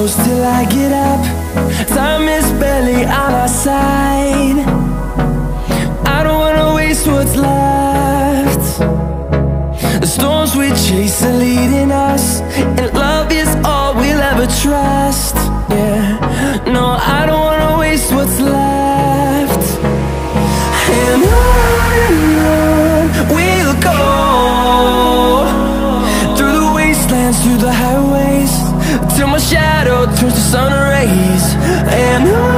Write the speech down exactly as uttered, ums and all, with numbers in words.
close till I get up. Time is barely on our side. I don't wanna waste what's left. The storms we chase are leading us, and love is all we'll ever trust. Yeah, no, I don't wanna waste what's left. And on and on we'll go, through the wastelands, through the highways, till my shadow turns to sun rays. And on